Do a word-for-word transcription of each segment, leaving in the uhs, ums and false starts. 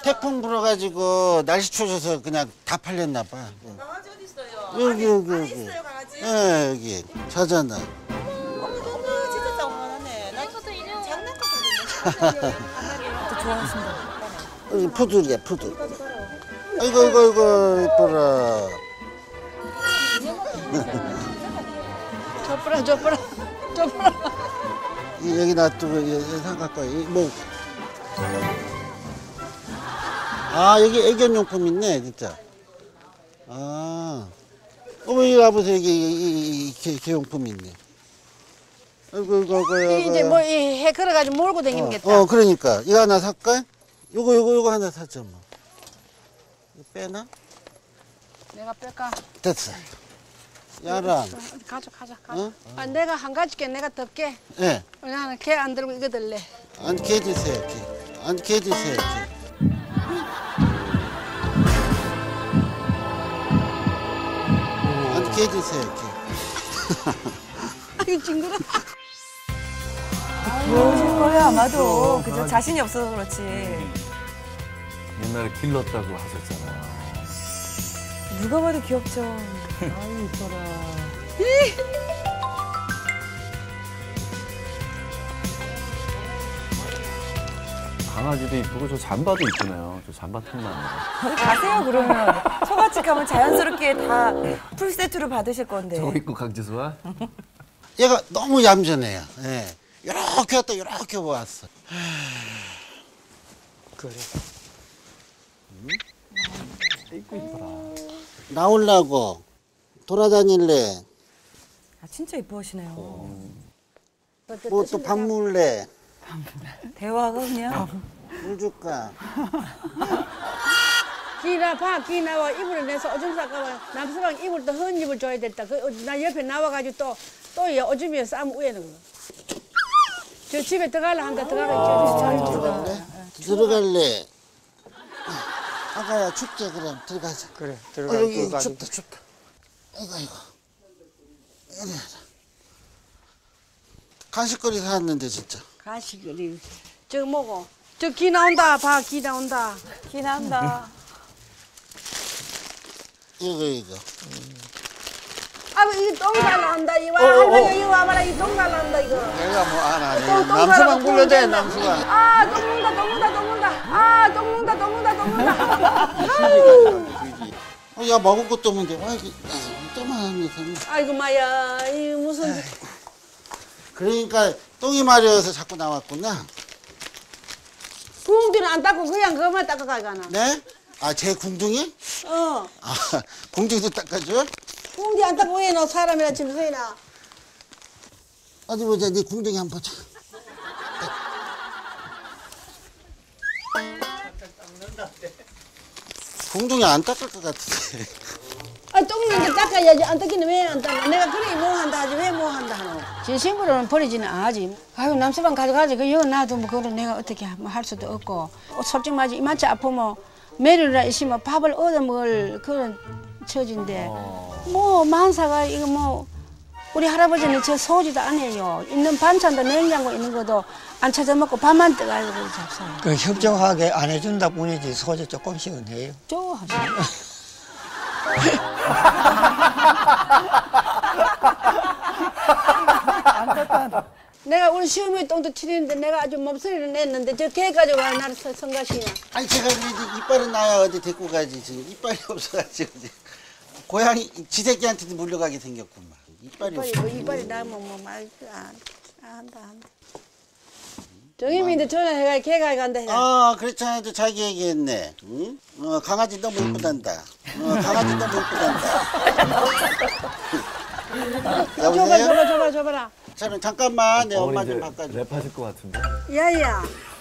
태풍 불어가지고 날씨 추워져서 그냥 다 팔렸나 봐. 강아지 어디 있어요? 여기 여기 안에 여기. 있어요 강아지? 예 여기 자잖아. 어머 진짜 장난하네. 나 이것도 인형. 장난감 좋아하신다. 여기 푸들이야 푸들. 아이고 아이고 아이고 이뻐라. 줘보라 줘보라 줘보라. 이- 여기 놔두고 상 갖고 와. 이 뭐. 아 여기 애견용품 있네 진짜. 아. 어머 이거 와보세요 여기 이, 이, 이 개용품 있네. 아이고 아이고 아이고. 아이고. 이제 뭐 이 해 걸어가지고 몰고 다니겠다. 어, 어 그러니까 이거 하나 살까? 요거 요거 요거 하나 사자 뭐. 이거 빼나? 내가 뺄까? 됐어. 야랑. 가져 가져 가져. 어? 아, 내가 한 가지께 내가 덮게. 예. 나는 걔 안 들고 이거 들래. 안 개 드세요 개. 안 개 드세요 개. 안 개 드세요 개. 아유 징그러. 그러실 거예요 아마도. 그죠? 자신이 없어서 그렇지. 옛날에 길렀다고 하셨잖아요. 누가 봐도 귀엽죠. 아유 이뻐라. 강아지도 이쁘고 저 잠바도 이쁘네요. 저 잠바 틈나는 어디 가세요 그러면. 소같이 가면 자연스럽게 다 풀세트로 받으실 건데. 저거 입고 강지수와? 얘가 너무 얌전해요. 예. 이렇게 왔다 이렇게 왔어. 그래. 이쁘 이뻐라. 나오려고 돌아다닐래. 아 진짜 이뻐하시네요. 뭐 또 밥 먹을래. 대화가 그냥. 물 줄까? 기나 봐, 기 나와 이불을 내서 오줌 쌀까봐 남서방 이불 또 헌 이불 줘야 됐다. 그, 어, 나 옆에 나와가지고 또, 또 오줌에 쌈 우에는 거. 저 집에 들어가려 한다, 들어가라. 잘 들어가. 들어갈래? 들어갈래. 아가야 춥지 그럼 들어가자. 그래 어, 들어가. 여기 춥다 춥다. 아이고 아이고. 이리 와라. 간식거리 사왔는데 진짜. 가시거리. 저거 뭐고? 저 기 나온다, 봐, 기 나온다. 기 난다. 이거 이거. 아이고, 이거 똥 날라온다. 이거 와, 할머니, 이거 와봐라. 이 똥 날라온다, 이거. 내가 뭐 안 하네. 똥, 똥 남수만 가라고 불러대 똥 남수가. 아, 똥 문다, 똥 문다, 똥 문다. 아, 똥 문다, 똥 문다, 똥 문다. 어, 야 먹을 것도 없는데 와 이게 아, 또만하면서. 아이고, 마야. 이 무슨. 그러니까 똥이 마려워서 자꾸 나왔구나. 궁디는 안 닦고 그냥 그것만 닦아 가잖아. 네? 아 제 궁둥이? 어. 아 궁둥이도 닦아줘? 궁디 안 닦고 왜 너 사람이라 지금 서이나. 어디 보자 네 궁둥이 한번 보자. 궁둥이 안 닦을 것 같은데. 아, 똥이는 닦아야지. 안 닦기는 왜 안 닦아? 내가 그래 뭐 한다 하지 왜 뭐 한다 하노? 제 친구로는 버리지는 않지. 아유 남서방 가져가지. 그 여기 놔두면 그거를 내가 어떻게 뭐 할 수도 없고. 어, 솔직히 말지 이만치 아프면 메리라 있으면 밥을 얻어 먹을 그런 처지인데 뭐 만사가 이거 뭐 우리 할아버지는 저 소지도 안 해요. 있는 반찬도 냉장고 있는 것도 안 찾아 먹고 밥만 떠가지고 잡사요. 그 협정하게 안 해준다 뿐이지 소재 조금씩은 해요. 좋아하시네. 내가 우리 시어머니 똥도 튀는데 내가 아주 몸소리를 냈는데 저 개 가지고 와 나를 성- 성가시냐. 아니 제가 이제 이빨은 나야 어디 데리고 가지 지금 이빨이 없어가지고 이제 고양이 지 새끼한테도 물려가게 생겼구만. 이빨이 이빨이 없어. 뭐 이빨이 나면 뭐말 안 한다 한다. 정희민도 전화해가 개가 간다 해가. 아 그렇잖아 또 자기 얘기했네. 응? 어, 강아지 너무 이쁘단다. 어, 강아지 너무 이쁘단다. 줘봐 여보세요? 줘봐 줘봐 줘봐라. 저는 잠깐만 내 엄마 어머니 좀 이제 바꿔줘. 랩하실 것 같은데. 야야.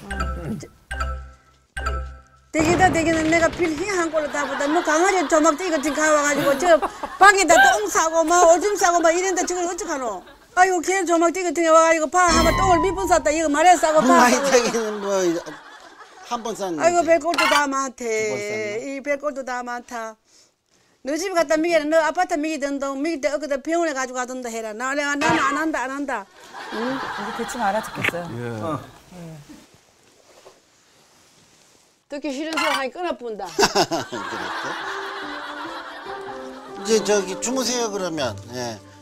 되기다 되기는 내가 필히 한 걸로 다 보다 뭐 강아지 조막대기 같은 거 가와가지고 저 방에다 똥 싸고 뭐 오줌 싸고 막 이런데 저걸 어떡하노? 아이고 걔 조막대기 같은 거 와가지고 파 한번 똥을 몇 번 쌌다 이거 말해 싸고 파 많이 싸고. 타기는 뭐 한 번 쌌는데. 아이고 별꼴도 다 두번 많대. 쌌나? 이 별꼴도 다 많다. 너 집에 갖다 미기는 너 아파트 미기던 돈 미기 때 어디다 병원에 가지고 가던다 해라. 나 내가 나는 안 한다 안 한다. 응? 이제 대충 알아듣겠어요. 예. 어. 듣기 싫은 소리 하니 끊어뿐다. 그랬어? 이제 저기 주무세요 그러면. 예.